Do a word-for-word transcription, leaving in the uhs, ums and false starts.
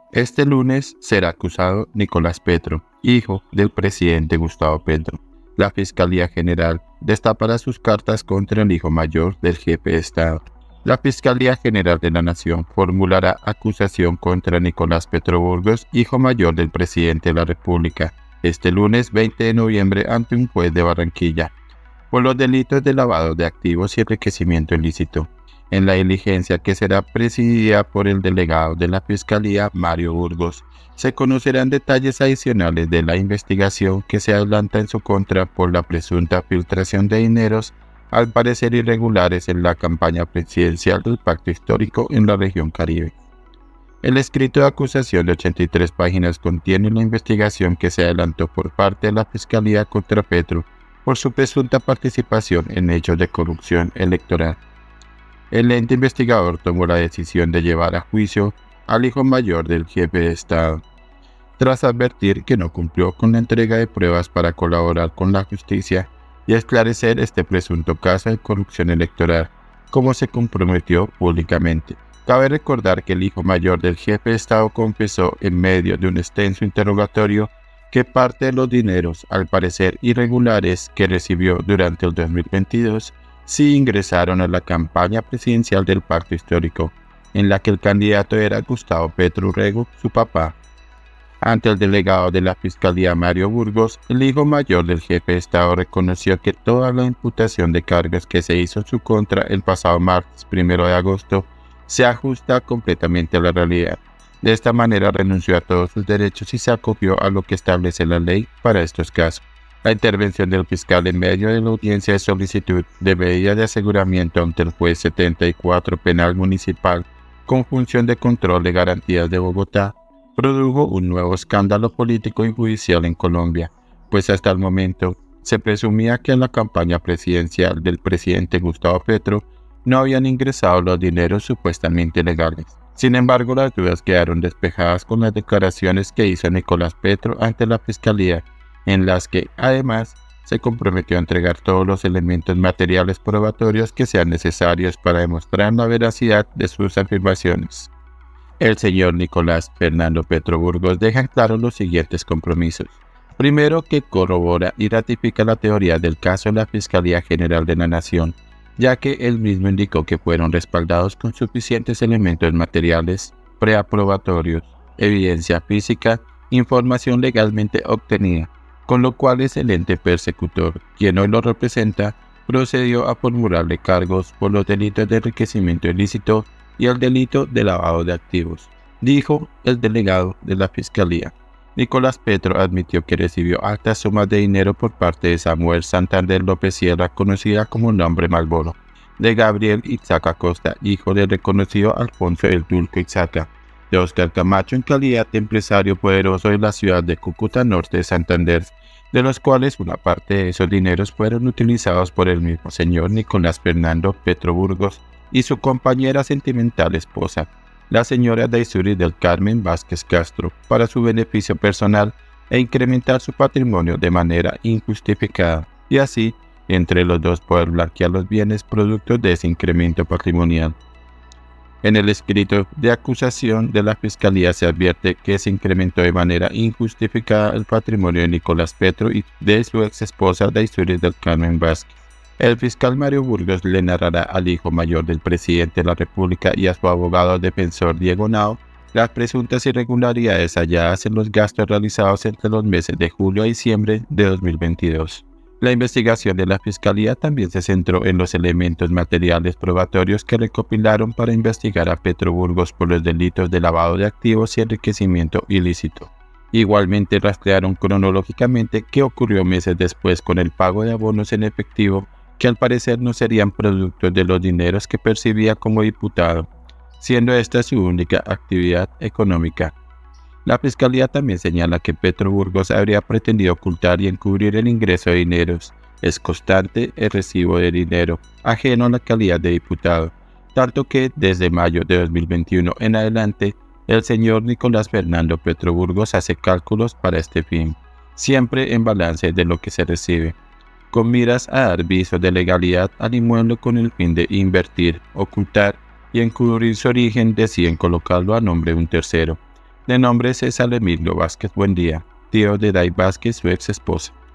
Este lunes será acusado Nicolás Petro, hijo del presidente Gustavo Petro. La Fiscalía General destapará sus cartas contra el hijo mayor del jefe de Estado. La Fiscalía General de la Nación formulará acusación contra Nicolás Petro Burgos, hijo mayor del presidente de la República, este lunes veinte de noviembre ante un juez de Barranquilla, por los delitos de lavado de activos y enriquecimiento ilícito. En la diligencia, que será presidida por el delegado de la Fiscalía, Mario Burgos, se conocerán detalles adicionales de la investigación que se adelanta en su contra por la presunta filtración de dineros, al parecer irregulares, en la campaña presidencial del Pacto Histórico en la región Caribe. El escrito de acusación de ochenta y tres páginas contiene la investigación que se adelantó por parte de la Fiscalía contra Petro por su presunta participación en hechos de corrupción electoral. El ente investigador tomó la decisión de llevar a juicio al hijo mayor del jefe de Estado, tras advertir que no cumplió con la entrega de pruebas para colaborar con la justicia y esclarecer este presunto caso de corrupción electoral, como se comprometió públicamente. Cabe recordar que el hijo mayor del jefe de Estado confesó en medio de un extenso interrogatorio que parte de los dineros, al parecer irregulares, que recibió durante el dos mil veintidós, sí ingresaron a la campaña presidencial del Pacto Histórico, en la que el candidato era Gustavo Petro Urrego, su papá. Ante el delegado de la Fiscalía, Mario Burgos, el hijo mayor del jefe de Estado reconoció que toda la imputación de cargos que se hizo en su contra el pasado martes primero de agosto se ajusta completamente a la realidad. De esta manera renunció a todos sus derechos y se acogió a lo que establece la ley para estos casos. La intervención del fiscal en medio de la audiencia de solicitud de medida de aseguramiento ante el juez setenta y cuatro Penal Municipal con función de control de garantías de Bogotá produjo un nuevo escándalo político y judicial en Colombia, pues hasta el momento se presumía que en la campaña presidencial del presidente Gustavo Petro no habían ingresado los dineros supuestamente legales. Sin embargo, las dudas quedaron despejadas con las declaraciones que hizo Nicolás Petro ante la Fiscalía, en las que, además, se comprometió a entregar todos los elementos materiales probatorios que sean necesarios para demostrar la veracidad de sus afirmaciones. El señor Nicolás Fernando Petro Burgos deja claro los siguientes compromisos. Primero, que corrobora y ratifica la teoría del caso en la Fiscalía General de la Nación, ya que él mismo indicó que fueron respaldados con suficientes elementos materiales, preaprobatorios, evidencia física, información legalmente obtenida, con lo cual el ente persecutor, quien hoy lo representa, procedió a formularle cargos por los delitos de enriquecimiento ilícito y el delito de lavado de activos, dijo el delegado de la Fiscalía. Nicolás Petro admitió que recibió altas sumas de dinero por parte de Samuel Santander López Sierra, conocida como Nombre Malboro, de Gabriel Itzaca Costa, hijo del reconocido Alfonso El Tulco Itzaca, de Oscar Camacho en calidad de empresario poderoso de la ciudad de Cúcuta Norte de Santander, de los cuales una parte de esos dineros fueron utilizados por el mismo señor Nicolás Fernando Petro Burgos y su compañera sentimental esposa, la señora Daisuri del Carmen Vázquez Castro, para su beneficio personal e incrementar su patrimonio de manera injustificada, y así, entre los dos, poder blanquear los bienes productos de ese incremento patrimonial. En el escrito de acusación de la Fiscalía se advierte que se incrementó de manera injustificada el patrimonio de Nicolás Petro y de su ex esposa Daisuri del Carmen Vázquez. El fiscal Mario Burgos le narrará al hijo mayor del presidente de la República y a su abogado defensor Diego Nao las presuntas irregularidades halladas en los gastos realizados entre los meses de julio a diciembre de dos mil veintidós. La investigación de la Fiscalía también se centró en los elementos materiales probatorios que recopilaron para investigar a Petro Burgos por los delitos de lavado de activos y enriquecimiento ilícito. Igualmente rastrearon cronológicamente qué ocurrió meses después con el pago de abonos en efectivo que al parecer no serían productos de los dineros que percibía como diputado, siendo esta su única actividad económica. La Fiscalía también señala que Petro Burgos habría pretendido ocultar y encubrir el ingreso de dineros. Es constante el recibo de dinero, ajeno a la calidad de diputado, tanto que desde mayo de dos mil veintiuno en adelante, el señor Nicolás Fernando Petro Burgos hace cálculos para este fin, siempre en balance de lo que se recibe, con miras a dar visos de legalidad al inmueble con el fin de invertir, ocultar y encubrir su origen. Deciden colocarlo a nombre de un tercero, De nombre César Emilio Vázquez Buendía, tío de Day Vázquez, su ex esposa.